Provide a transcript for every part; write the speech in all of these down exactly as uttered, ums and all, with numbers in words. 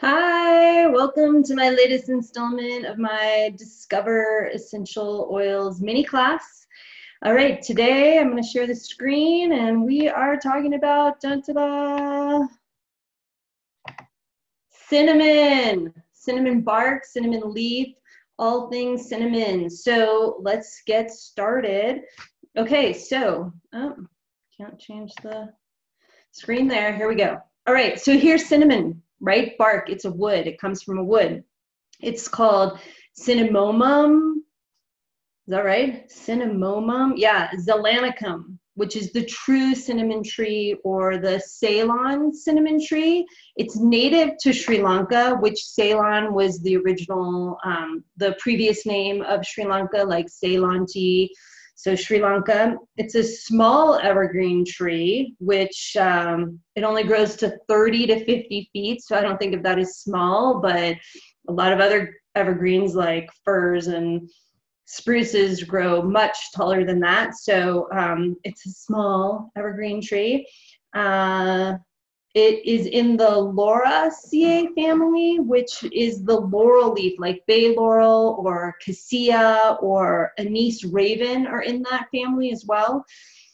Hi, welcome to my latest installment of my Discover Essential Oils mini class. All right, today I'm going to share the screen and we are talking about dun, da, da, cinnamon, cinnamon bark, cinnamon leaf, all things cinnamon. So let's get started. Okay, so, oh, can't change the screen there. Here we go. All right, so here's cinnamon, right? Bark, it's a wood. It comes from a wood. It's called Cinnamomum. Is that right? Cinnamomum? Yeah, Zelanicum, which is the true cinnamon tree or the Ceylon cinnamon tree. It's native to Sri Lanka, which Ceylon was the original, um, the previous name of Sri Lanka, like Ceylon tea. So Sri Lanka, it's a small evergreen tree, which um, it only grows to thirty to fifty feet. So I don't think of that as small, but a lot of other evergreens like firs and spruces grow much taller than that. So um, it's a small evergreen tree. Uh, it is in the Lauraceae family, which is the laurel leaf, like bay laurel or cassia or anise raven are in that family as well.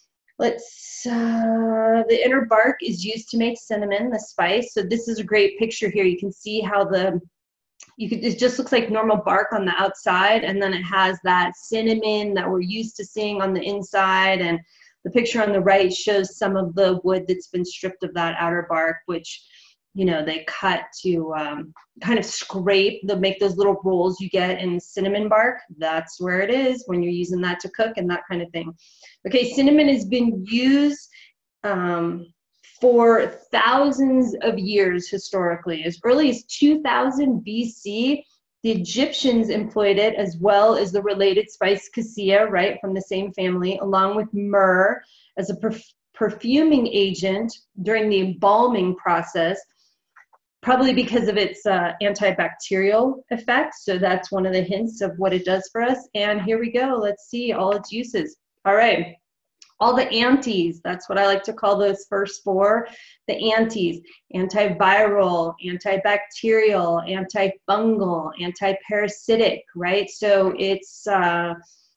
Let's, uh, the inner bark is used to make cinnamon, the spice. So this is a great picture here. You can see how the, you could, it just looks like normal bark on the outside, and then it has that cinnamon that we're used to seeing on the inside. And the picture on the right shows some of the wood that's been stripped of that outer bark, which, you know, they cut to um, kind of scrape, they'll make those little rolls you get in cinnamon bark. That's where it is when you're using that to cook and that kind of thing. Okay, cinnamon has been used um, for thousands of years historically. As early as two thousand B C, the Egyptians employed it, as well as the related spice cassia, right, from the same family, along with myrrh as a perf perfuming agent during the embalming process, probably because of its uh, antibacterial effects. So that's one of the hints of what it does for us. And here we go. Let's see all its uses. All right. All the antis, that's what I like to call those first four, the antis: antiviral, antibacterial, antifungal, antiparasitic, right? So it's uh,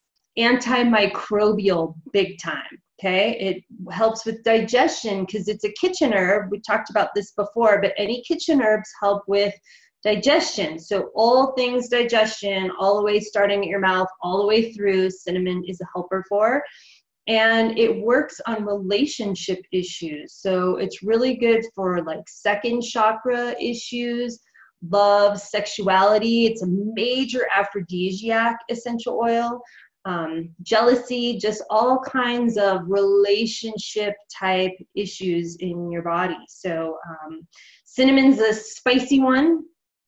antimicrobial big time, okay? It helps with digestion because it's a kitchen herb. We talked about this before, but any kitchen herbs help with digestion. So all things digestion, all the way starting at your mouth, all the way through, cinnamon is a helper for. And it works on relationship issues. So it's really good for like second chakra issues, love, sexuality. It's a major aphrodisiac essential oil. Um, jealousy, just all kinds of relationship type issues in your body. So um, cinnamon's a spicy one.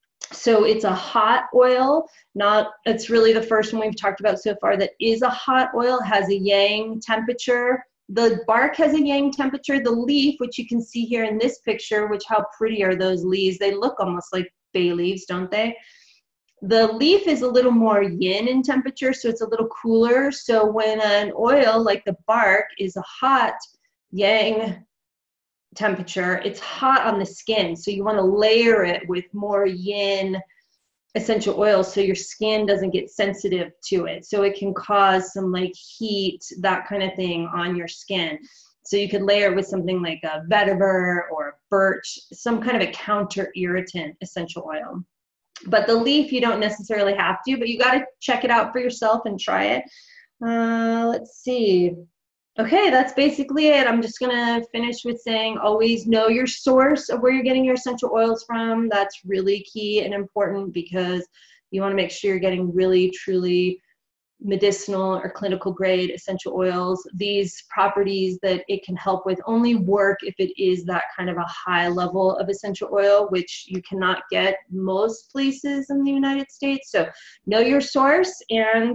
So it's a hot oil, not, it's really the first one we've talked about so far that is a hot oil, has a yang temperature. The bark has a yang temperature. The leaf, which you can see here in this picture, which how pretty are those leaves? They look almost like bay leaves, don't they? The leaf is a little more yin in temperature, so it's a little cooler. So when an oil like the bark is a hot yang temperature, it's hot on the skin, so you want to layer it with more yin essential oils so your skin doesn't get sensitive to it, so it can cause some like heat, that kind of thing on your skin. So you could layer it with something like a vetiver or birch, some kind of a counter irritant essential oil. But the leaf you don't necessarily have to, but you got to check it out for yourself and try it. Uh, let's see. Okay, that's basically it. I'm just gonna finish with saying always know your source of where you're getting your essential oils from. That's really key and important because you wanna make sure you're getting really, truly medicinal or clinical grade essential oils. These properties that it can help with only work if it is that kind of a high level of essential oil, which you cannot get most places in the United States. So know your source. And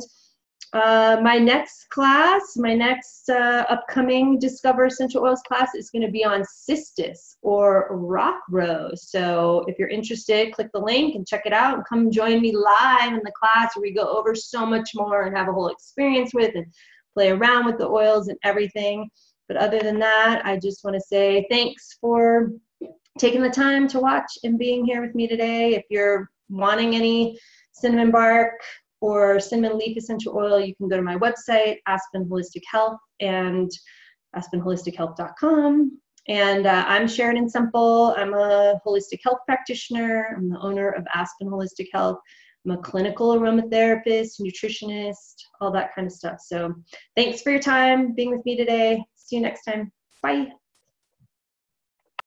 Uh, my next class, my next uh, upcoming Discover Essential Oils class is going to be on cistus or rock rose. So if you're interested, click the link and check it out and come join me live in the class where we go over so much more and have a whole experience with and play around with the oils and everything. But other than that, I just want to say thanks for taking the time to watch and being here with me today. If you're wanting any cinnamon bark or cinnamon leaf essential oil, you can go to my website, Aspen Holistic Health, and aspen holistic health dot com. And uh, I'm Sheridan Semple. I'm a holistic health practitioner. I'm the owner of Aspen Holistic Health. I'm a clinical aromatherapist, nutritionist, all that kind of stuff. So thanks for your time being with me today. See you next time. Bye.